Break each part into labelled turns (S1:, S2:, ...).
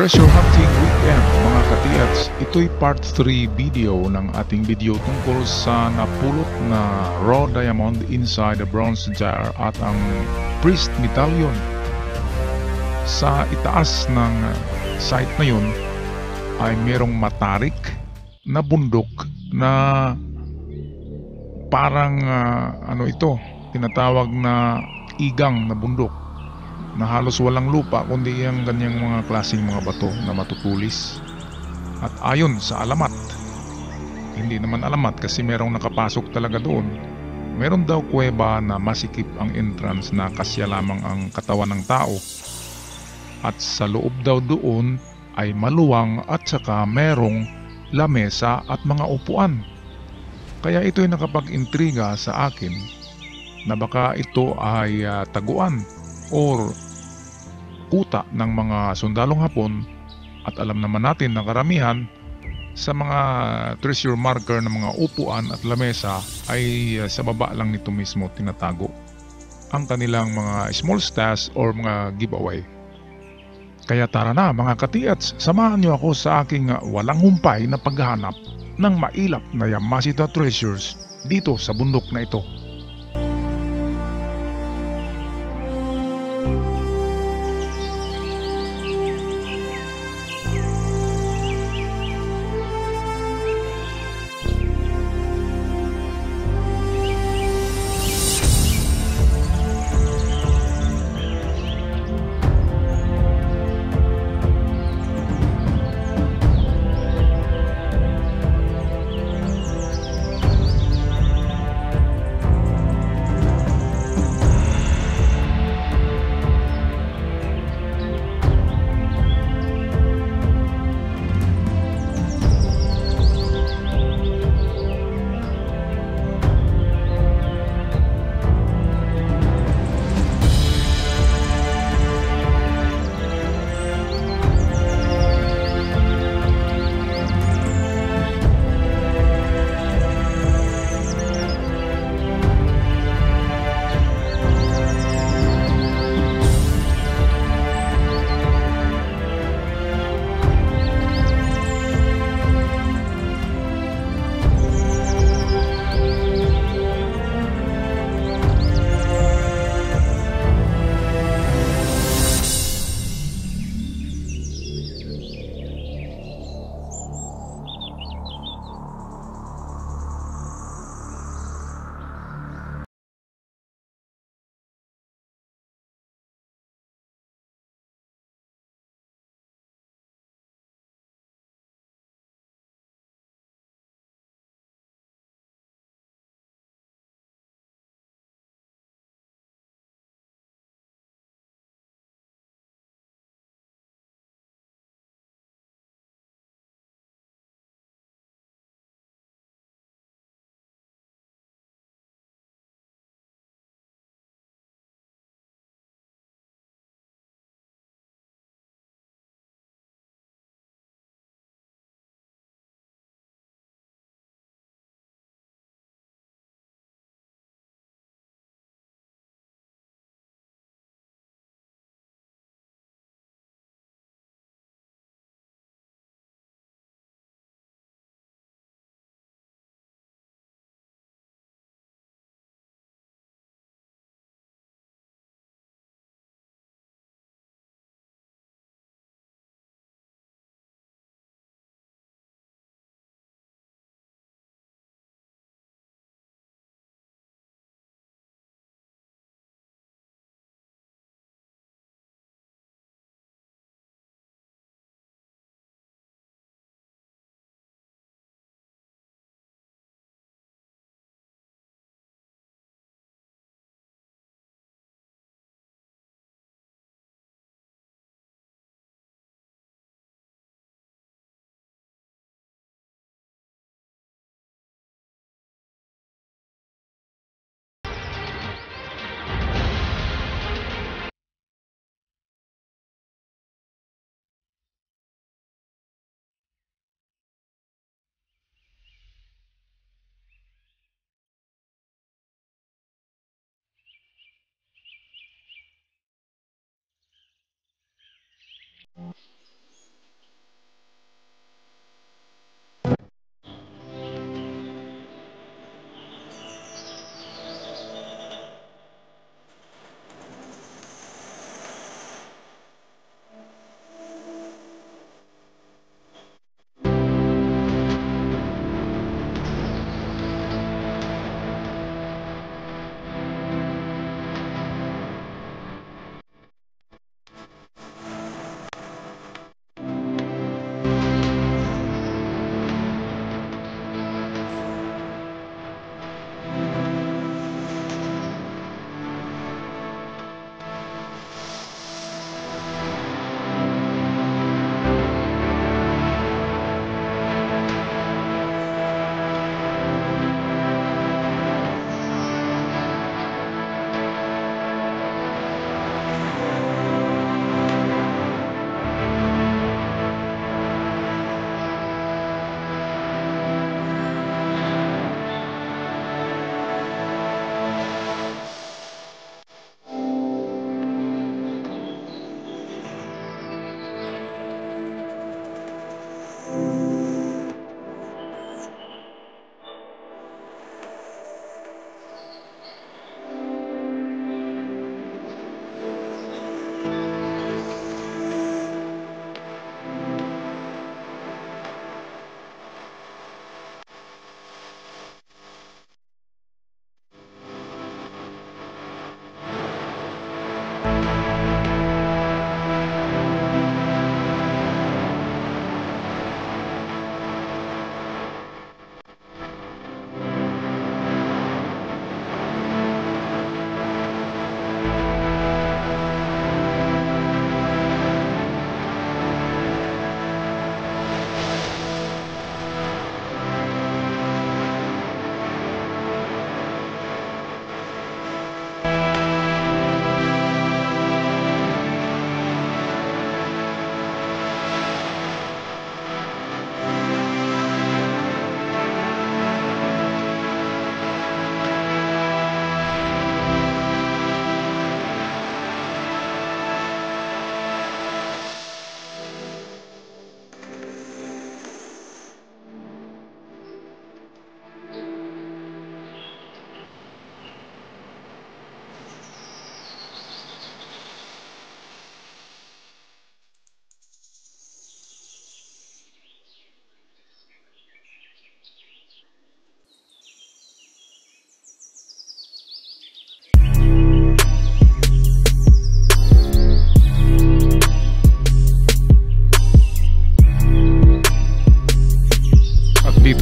S1: Treasure Hunting Weekend mga katiats, ito'y part 3 video ng ating video tungkol sa napulot na raw diamond inside the bronze jar at ang priest medallion. Sa itaas ng site na yun ay merong matarik na bundok na parang tinatawag na igang na bundok na halos walang lupa kundi ang ganyang mga klaseng mga bato na matutulis. At ayon sa alamat, hindi naman alamat kasi merong nakapasok talaga doon, meron daw kuweba na masikip ang entrance na kasya lamang ang katawan ng tao, at sa loob daw doon ay maluwang at saka merong lamesa at mga upuan. Kaya ito'y nakapag-intriga sa akin na baka ito ay taguan or kuta ng mga sundalong Hapon, at alam naman natin na karamihan sa mga treasure marker ng mga upuan at lamesa ay sa baba lang nito mismo tinatago ang kanilang mga small stash or mga giveaway. Kaya tara na mga katiats, samahan niyo ako sa aking walang humpay na paghahanap ng mailap na Yamashita treasures dito sa bundok na ito.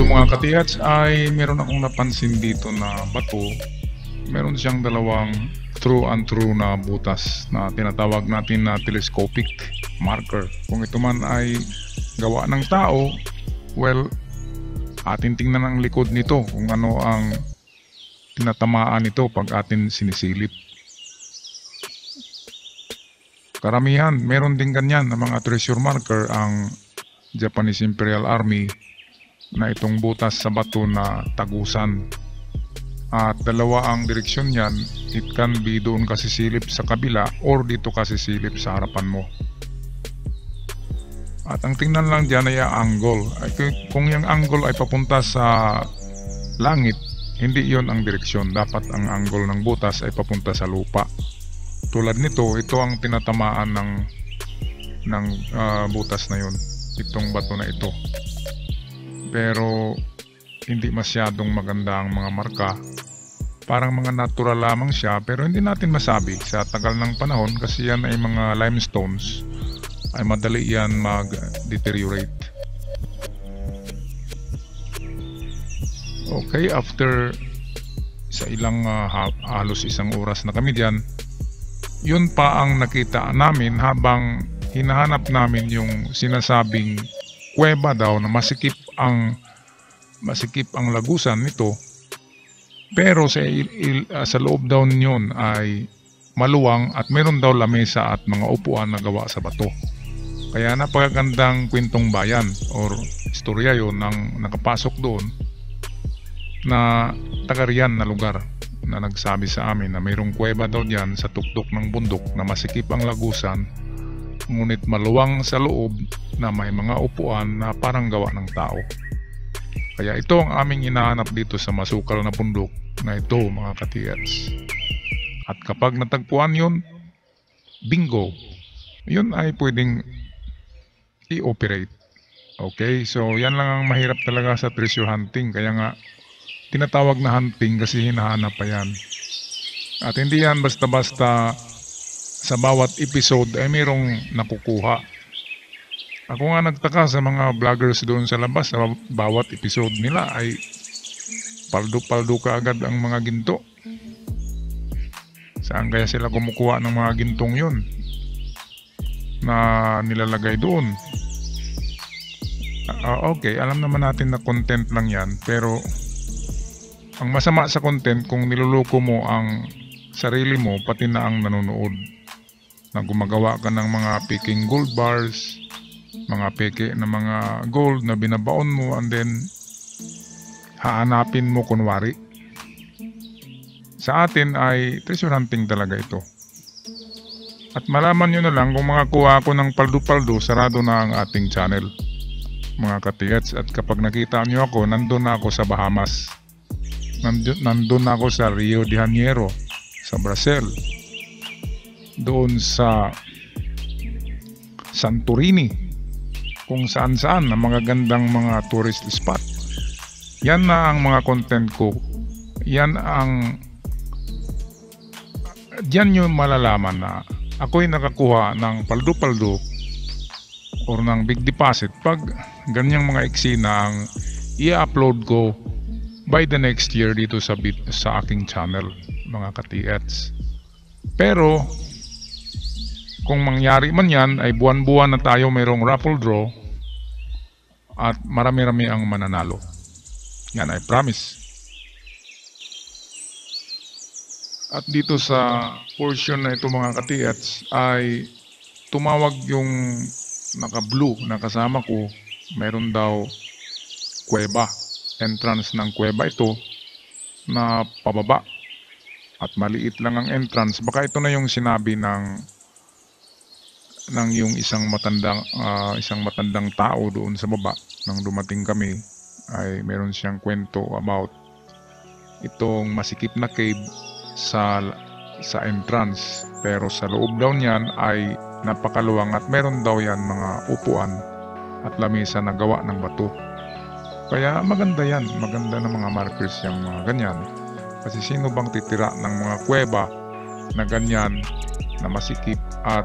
S1: mga katihats ay meron akong napansin dito na bato. Meron siyang dalawang true and true na butas na tinatawag natin na telescopic marker. Kung ito man ay gawa ng tao, well, atin tingnan ang likod nito kung ano ang tinatamaan nito pag atin sinisilip. Karamihan, meron din ganyan na mga treasure marker ang Japanese Imperial Army na itong butas sa bato na tagusan. At dalawa ang direksyon niyan, it can be doon kasi silip sa kabila or dito kasi silip sa harapan mo. At ang tingnan lang dyan ay ang angle. Kung yung angle ay papunta sa langit, hindi yon ang direksyon. Dapat ang angle ng butas ay papunta sa lupa. Tulad nito, ito ang tinatamaan ng butas na yon, itong bato na ito. Pero hindi masyadong maganda ang mga marka. Parang mga natural lamang siya, pero hindi natin masabi sa tagal ng panahon kasi yan ay mga limestones, ay madali yan mag-deteriorate. Okay, after sa ilang halos isang oras na kami diyan, yun pa ang nakita namin habang hinahanap namin yung sinasabing kuweba daw na masikip ang lagusan nito. Pero sa loob daw niyon ay maluwang at meron daw lamesa at mga upuan na gawa sa bato. Kaya napakagandang kwentong bayan or istorya yon ng nakapasok doon na taga-riyan na lugar na nagsabi sa amin na mayroong kuweba daw diyan sa tuktok ng bundok na masikip ang lagusan, ngunit maluwang sa loob na may mga upuan na parang gawa ng tao. Kaya ito ang aming hinahanap dito sa masukal na bundok na ito, mga katihats. At kapag natagpuan yun, bingo, yun ay pwedeng i-operate. Okay, so yan lang ang mahirap talaga sa treasure hunting. Kaya nga tinatawag na hunting kasi hinahanap pa yan. At hindi yan basta-basta sa bawat episode ay mayroong nakukuha. Ako nga nagtaka sa mga vloggers doon sa labas, sa bawat episode nila ay paldo-paldo ka agad ang mga ginto. Saan kaya sila kumukuha ng mga gintong yun na nilalagay doon? Okay, alam naman natin na content lang yan, pero ang masama sa content kung niluloko mo ang sarili mo pati na ang nanonood, na gumagawa ka ng mga peking gold bars, mga peke na mga gold na binabaon mo, and then hahanapin mo kunwari. Sa atin ay treasure hunting talaga ito. At malaman nyo na lang kung makakuha ako ng paldo-paldo, sarado na ang ating channel, mga katihats. At kapag nakita nyo ako, nandun na ako sa Bahamas, nandun na ako sa Rio de Janeiro, sa Brazil, doon sa Santorini, kung saan-saan na mga gandang mga tourist spot. Yan na ang mga content ko. Diyan nyo malalaman na ako'y nakakuha ng paldo-paldo or ng big deposit pag ganyang mga eksena ang i-upload ko by the next year dito sa aking channel, mga katihats. Pero kung mangyari man yan ay buwan-buwan na tayo mayroong raffle draw at marami-rami ang mananalo. Yan, I promise. At dito sa portion na ito, mga katihats, ay tumawag yung naka-blue na kasama ko. Meron daw kuweba, entrance ng kuweba ito na pababa. At maliit lang ang entrance. Baka ito na yung sinabi ng yung isang matandang tao doon sa baba nang dumating kami. Ay meron siyang kwento about itong masikip na cave sa entrance, pero sa loob daw niyan ay napakaluwang at meron daw yan mga upuan at lamesa na gawa ng bato. Kaya maganda yan, maganda na mga markers yung mga ganyan, kasi sino bang titira ng mga kuweba na ganyan na masikip at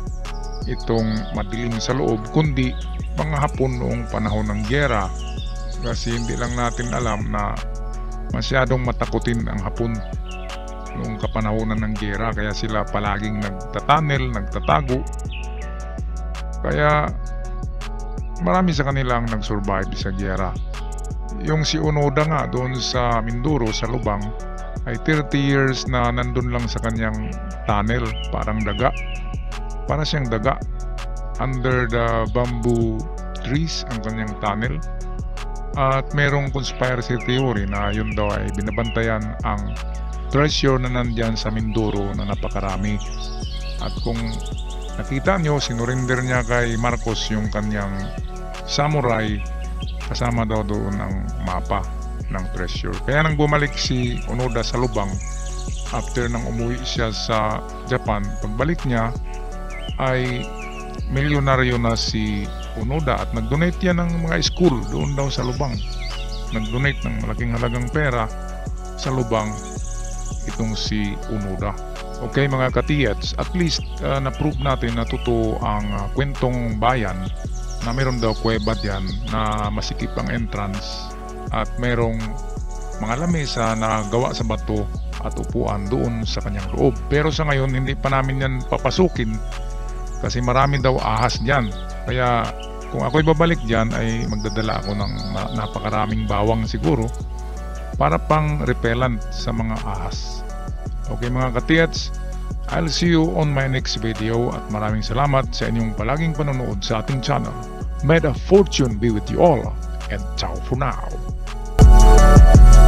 S1: itong madilim sa loob, kundi mga Hapon noong panahon ng giyera Kasi hindi lang natin alam na masyadong matakutin ang Hapon noong kapanahonan ng giyera, kaya sila palaging nagtatunnel, nagtatago. Kaya marami sa kanila ang nag-survive sa giyera. Yung si Onoda nga doon sa Mindoro, sa Lubang, ay 30 years na nandun lang sa kanyang tunnel, parang daga. Para siyang daga. Under the bamboo trees ang kanyang tunnel. At merong conspiracy theory na yun daw ay binabantayan ang treasure na nandyan sa Mindoro na napakarami. At kung nakita nyo, sinurinder niya kay Marcos yung kanyang samurai, kasama daw doon ang mapa ng treasure. Kaya nang bumalik si Onoda sa Lubang, after nang umuwi siya sa Japan, pagbalik niya ay milyonaryo na si Onoda at nag-donate yan ng mga school doon daw sa Lubang. Nag-donate ng malaking halagang pera sa Lubang itong si Onoda. Okay mga katiyats, at least na-prove natin na totoo ang kwentong bayan na mayroon daw kuweba diyan na masikip ang entrance at mayroong mga lamesa na gawa sa bato at upuan doon sa kanyang loob. Pero sa ngayon hindi pa namin yan papasukin kasi marami daw ahas diyan. Kaya kung ako'y babalik diyan ay magdadala ako ng napakaraming bawang siguro para pang repellent sa mga ahas. Okay mga katiyats, I'll see you on my next video at maraming salamat sa inyong palaging panonood sa ating channel. May the fortune be with you all and ciao for now.